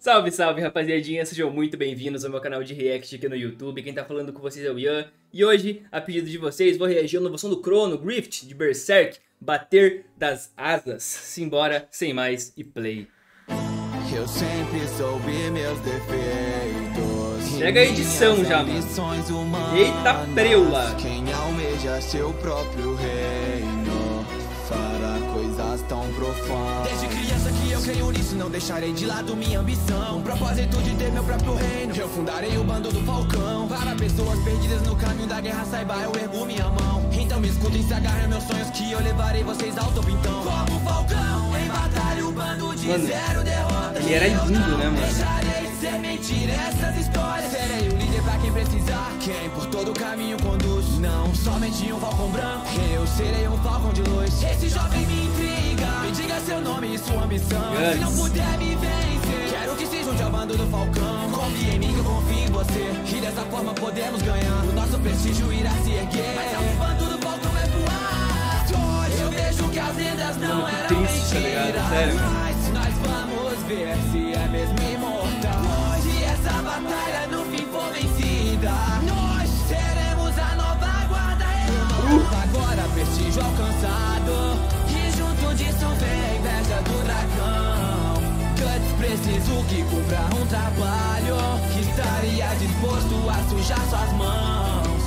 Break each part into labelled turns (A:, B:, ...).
A: Salve, salve, rapaziadinha, sejam muito bem-vindos ao meu canal de react aqui no YouTube. Quem tá falando com vocês é o Ian. E hoje, a pedido de vocês, vou reagir à inovação do Chrono Grift de Berserk, Bater das Asas. Simbora, sem mais e play.
B: Eu sempre soube meus defeitos.
A: Chega a edição já, mano. Eita preula.
B: Quem almeja seu próprio reino fará coisas tão profanas. Desde criança que eu creio nisso, não deixarei de lado minha ambição. Um propósito de ter meu próprio reino. Eu fundarei o bando do Falcão. Para pessoas perdidas no caminho da guerra, saiba, eu ergo minha mão. Então me escutem, se agarrem meus sonhos, que eu levarei vocês ao topo então. Como Falcão, em batalha o bando de zero derrota.
A: Ele era lindo, né, mano?
B: Deixarei de ser mentira essas histórias. Serei o líder pra quem precisar, quem por todo o caminho conduz. Não somente um falcão branco, eu serei um falcão de luz. Esse jovem me intriga, me diga seu nome e sua ambição. Se não puder me vencer, quero que se junte ao bando do Falcão. Confie em mim que eu confio em você, e dessa forma podemos ganhar. O nosso prestígio irá se erguer, mas o bando do Falcão é voar. Eu vejo que as lendas não eram mentiras, mas nós vamos ver se é mesmo imortal. Se essa batalha no fim for vencida, nós seremos a nova guarda. Agora prestígio alcançado, e junto disso vem a inveja do dragão. Guts, preciso que cumpra um trabalho que estaria disposto a sujar suas mãos.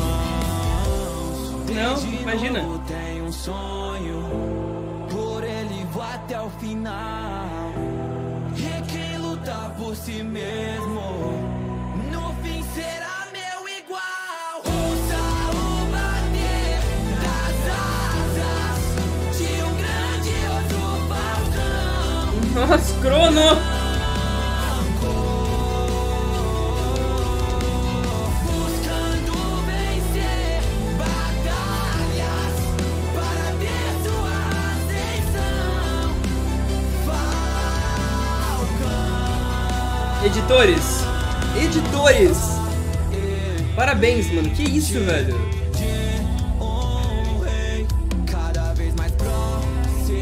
A: Não, imagina.
B: Eu tenho um sonho, por ele vou até o final. E quem luta por si mesmo, no fim será meu igual. Ouça o bater das asas de um grandioso falcão.
A: Nossa, Chrono! Editores! Parabéns, mano. Que isso, velho?
B: Cada vez mais próximo,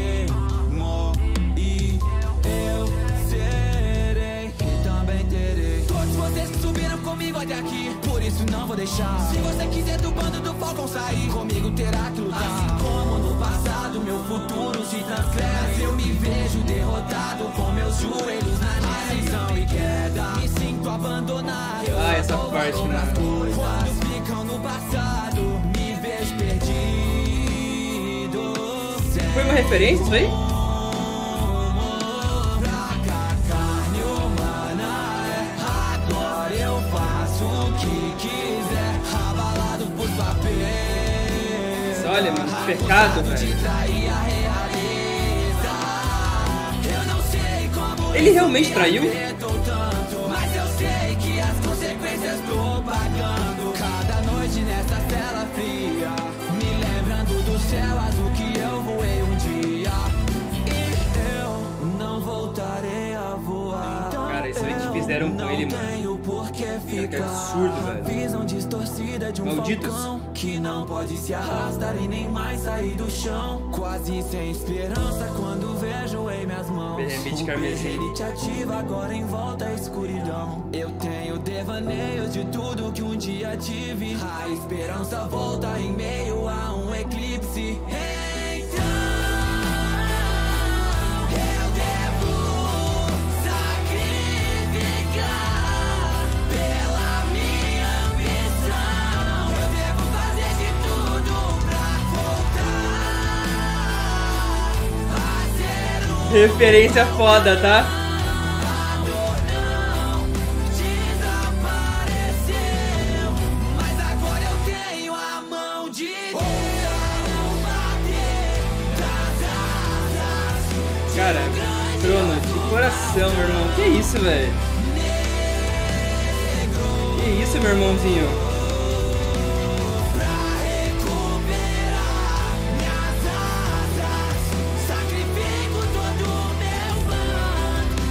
B: e eu serei, e também terei todos vocês que subiram comigo até aqui, por isso não vou deixar. Se você quiser do bando do Falcão sair, comigo terá que lutar. Assim como no passado, meu futuro se transcreve. Eu me vejo derrotado com meus joelhos na neve. Ascensão e queda, me sinto abandonado.
A: Essa parte, mano.
B: Quando ficam no passado, me vejo perdido.
A: Foi uma referência isso aí?
B: Pra carne humana agora eu faço o que quiser, abalado por papéis.
A: Olha, mano, que pecado, velho. Ele realmente traiu?
B: Mas eu sei que as consequências tô pagando. Cada noite nessa cela fria, me lembrando do céu azul que eu voei um dia. E eu não voltarei a voar.
A: Cara, isso aí que fizeram com ele, mano. Que absurdo, velho.
B: Visão distorcida de um falcão que não pode se arrastar e nem mais sair do chão. Quase sem esperança quando vejo em minhas mãos. Ele te ativa agora em volta à escuridão. Eu tenho devaneios de tudo que um dia tive. A esperança volta em meio a um eclipse. Então eu devo sacrificar pela minha ambição. Eu devo fazer de tudo pra voltar a ser um
A: Referência foda, tá?
B: desapareceu, mas agora eu tenho a mão de Deus.
A: Cara, Chrono, de coração, meu irmão. Que isso, velho? Que isso, meu irmãozinho?
B: Sacrifico todo o meu plano.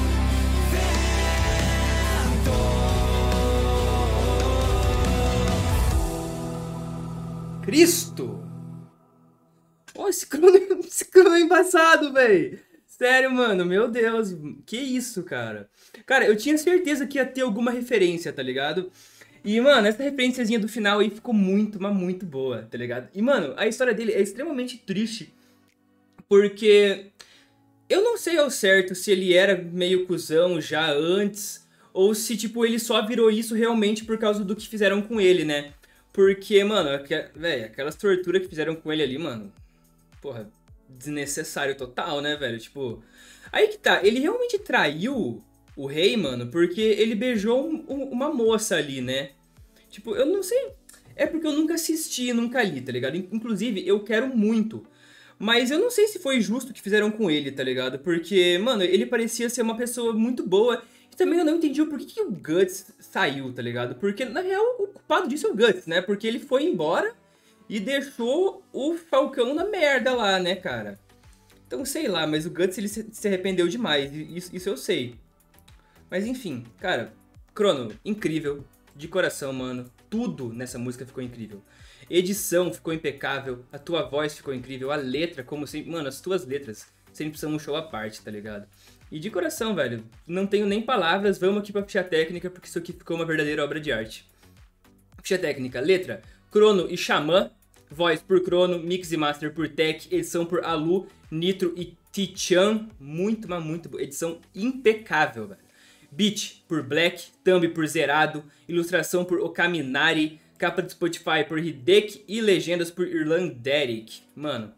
A: Cristo! Oh, esse Chrono é embaçado, velho! Sério, mano, meu Deus, que isso, cara? Cara, eu tinha certeza que ia ter alguma referência, tá ligado? E, mano, essa referenciazinha do final aí ficou muito, mas muito boa, tá ligado? E, mano, a história dele é extremamente triste, porque eu não sei ao certo se ele era meio cuzão já antes, ou se, tipo, ele só virou isso realmente por causa do que fizeram com ele, né? Porque, mano, velho, aquelas torturas que fizeram com ele ali, mano, porra, desnecessário total, né, velho? Tipo, aí que tá, ele realmente traiu o rei, mano, porque ele beijou uma moça ali, né? Tipo, eu não sei, é porque eu nunca assisti, nunca li, tá ligado? Inclusive, eu quero muito. Mas eu não sei se foi justo o que fizeram com ele, tá ligado? Porque, mano, ele parecia ser uma pessoa muito boa. E também eu não entendi o porquê que o Guts saiu, tá ligado? Porque, na real, o culpado disso é o Guts, né? Porque ele foi embora e deixou o Falcão na merda lá, né, cara? Então, sei lá, mas o Guts, ele se arrependeu demais. Isso eu sei. Mas, enfim, cara, Crono, incrível. De coração, mano. Tudo nessa música ficou incrível. Edição ficou impecável, a tua voz ficou incrível, a letra, como sempre. Mano, as tuas letras sempre são um show à parte, tá ligado? E de coração, velho, não tenho nem palavras, vamos aqui pra ficha técnica, porque isso aqui ficou uma verdadeira obra de arte. Ficha técnica, letra, Crono e Xamã, voz por Crono, mix e master por Tech, edição por Alu, Nitro e Tichan, muito, mas muito boa, edição impecável, velho. Beat por Black, thumb por Zerado, ilustração por Okaminari, capa do Spotify por Hideki e legendas por Irlanderic. Mano,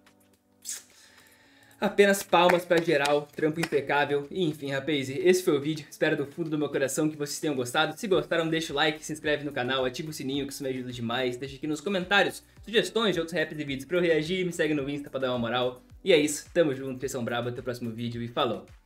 A: apenas palmas pra geral, trampo impecável. E enfim, rapaz, esse foi o vídeo. Espero do fundo do meu coração que vocês tenham gostado. Se gostaram, deixa o like, se inscreve no canal, ativa o sininho que isso me ajuda demais. Deixa aqui nos comentários sugestões de outros raps e vídeos pra eu reagir. Me segue no Insta pra dar uma moral. E é isso, tamo junto, vocês são brabo, até o próximo vídeo e falou!